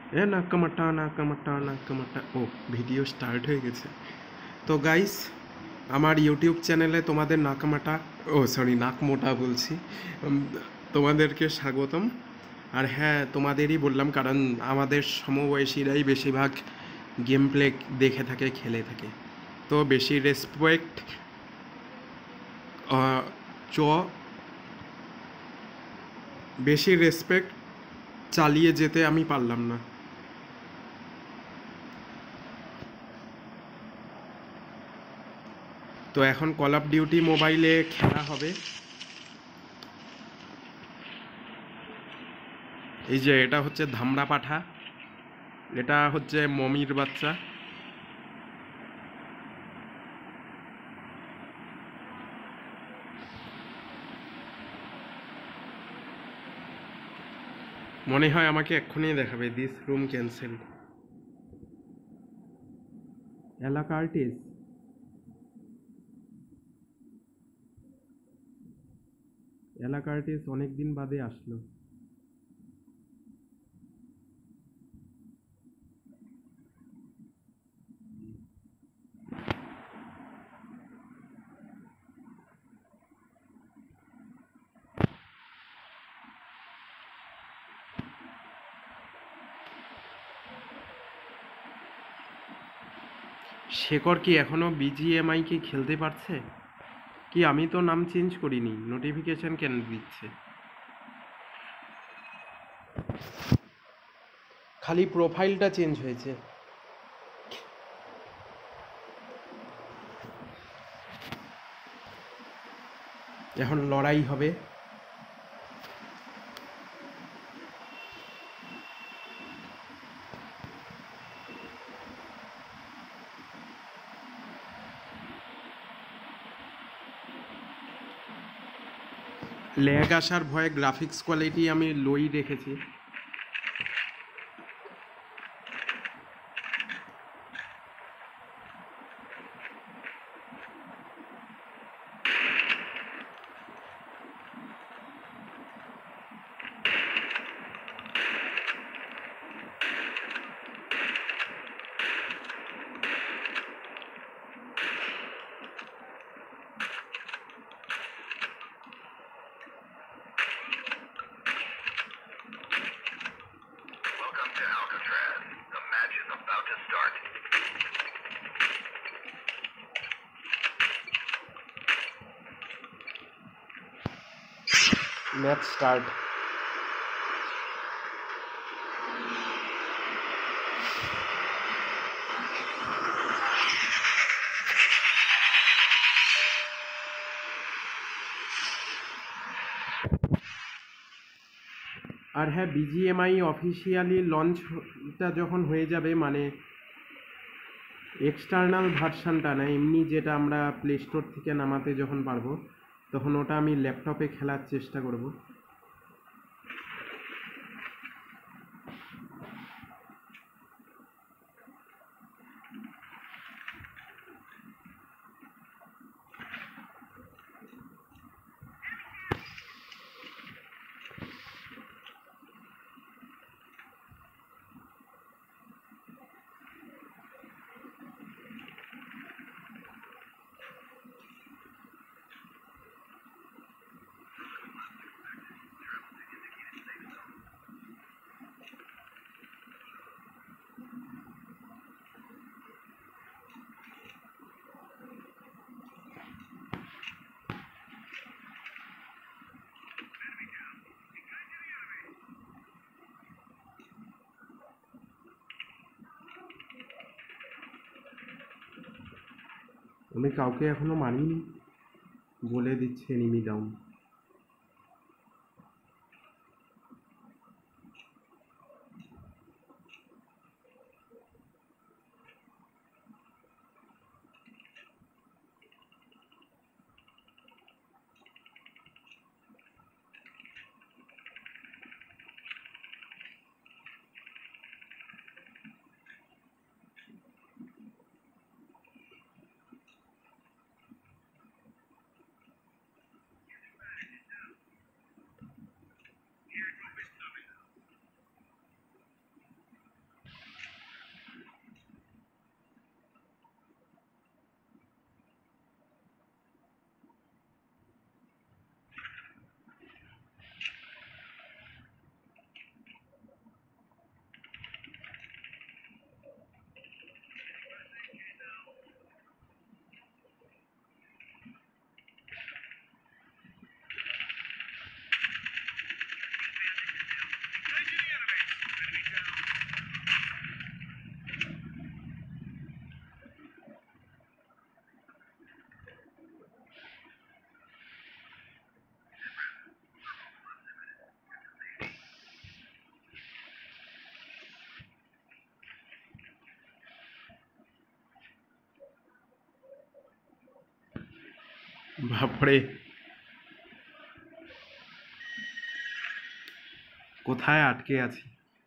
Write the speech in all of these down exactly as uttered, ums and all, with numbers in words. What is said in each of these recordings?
এ নাকামাটা নাকামাটা নাকামাটা ও video start হয়ে গেছে। তো গাইস, আমার ইউটিউব চ্যানেলে তোমাদের নাকামাটা ও সরি নাকমোটা বলছি, উম, তোমাদেরকে স্বাগতম। আর হ্যাঁ, তোমাদেরই বললাম কারণ আমাদের সমবয়সীরাই বেশিরভাগ গেম প্লে দেখে থাকে, খেলে থাকে। তো বেশি রেসপেক্ট চ বেশি রেসপেক্ট চালিয়ে যেতে আমি পারলাম না। তো এখন কল অফ ডিউটি মোবাইলে খেলা হবে। এই যে এটা হচ্ছে ধামড়া পাঠা, এটা হচ্ছে মমির বাচ্চা। মনে হয় আমাকে এক্ষুনি দেখাবে this room cancel. Ella Curtis, Ella Curtis অনেক দিন বাদে আসলো। শেখর কি এখনো বিজিএমআই কি খেলতে পারছে? কি আমি তো নাম চেঞ্জ করিনি, নোটিফিকেশন কেন দিচ্ছে? খালি প্রোফাইলটা চেঞ্জ হয়েছে। এখন লড়াই হবে। ল্যাগ আসার ভয়ে গ্রাফিক্স কোয়ালিটি আমি লোই রেখেছি। Match start. আর হ্যাঁ, বিজিএমআই অফিসিয়ালি লঞ্চটা যখন হয়ে যাবে, মানে এক্সটার্নাল ভার্সানটা না, এমনি যেটা আমরা প্লে স্টোর থেকে নামাতে যখন পারবো, তখন ওটা আমি ল্যাপটপে খেলার চেষ্টা করব। আমি কাউকে এখনো মারিনি, বলে দিচ্ছে এনিমি ডাউন। বাপরে, কোথায় আটকে আছি।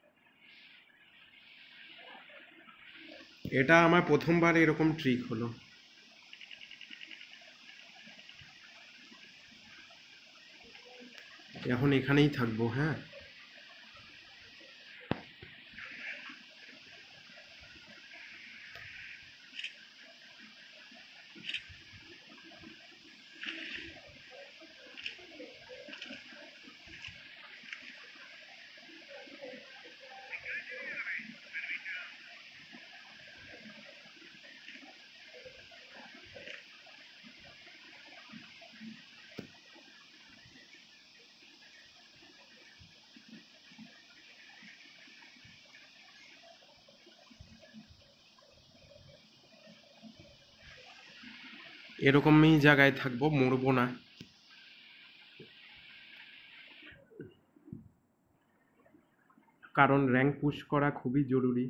এটা আমার প্রথমবার এরকম ট্রিক হলো। এখন এখানেই থাকবো। হ্যাঁ, এরকমই জায়গায় থাকবো, মরবো না। কারণ র্যাঙ্ক পুশ করা খুবই জরুরি।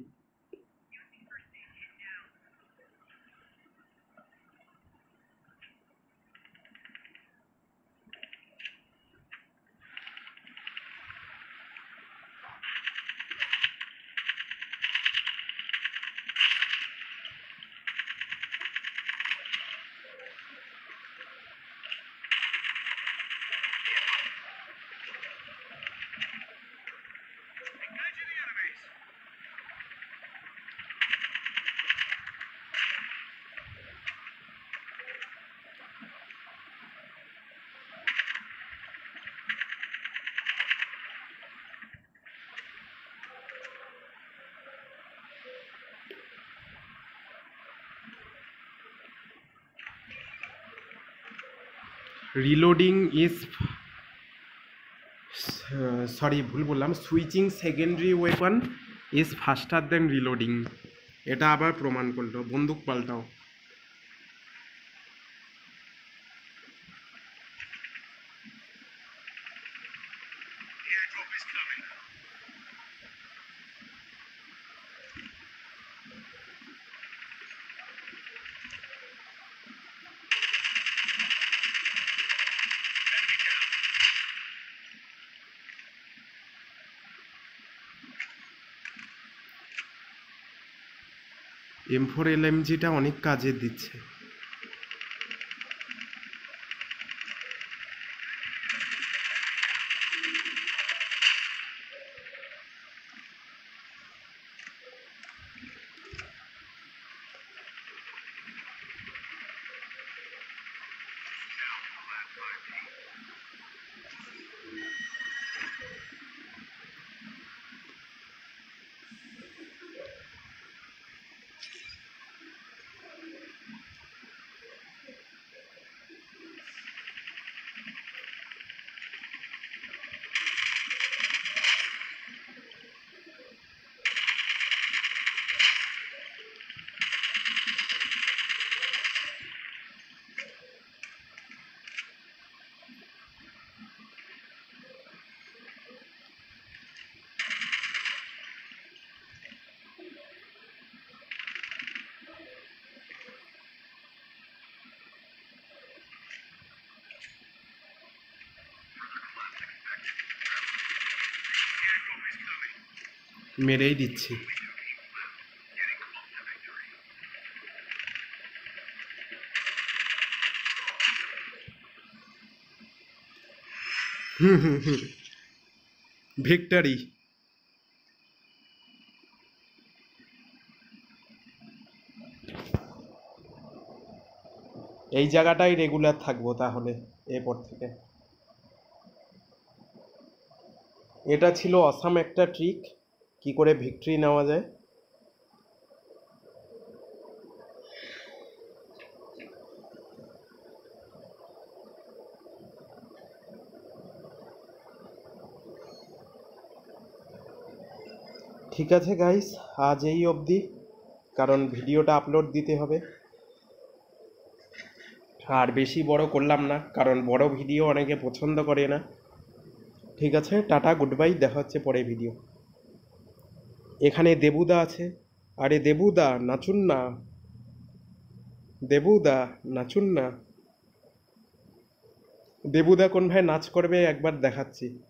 রিলোডিং ইজ, সরি ভুল বললাম, switching secondary weapon is faster than reloading. এটা আবার প্রমাণ করলো। বন্দুক পাল্টাও। এম ফোর এল এম জিটা অনেক কাজে দিচ্ছে। মেরেই দিচ্ছি। Hmm hmm hmm, victory. এই জায়গাটাই রেগুলার থাকবো তাহলে এরপর থেকে। এটা ছিল অসাম একটা ট্রিক, কি করে ভিক্টরি নেওয়া যায়। ঠিক আছে গাইস, আজ এই অবধি, কারণ ভিডিওটা আপলোড দিতে হবে। আর বেশি বড় করলাম না, কারণ বড় ভিডিও অনেকে পছন্দ করে না। ঠিক আছে, টাটা, গুড বাই, দেখা হচ্ছে পরে ভিডিও। এখানে দেবুদা আছে। আরে দেবুদা নাচুন না, দেবুদা নাচুন না। দেবুদা কোন ভাই নাচ করবে একবার দেখাচ্ছি।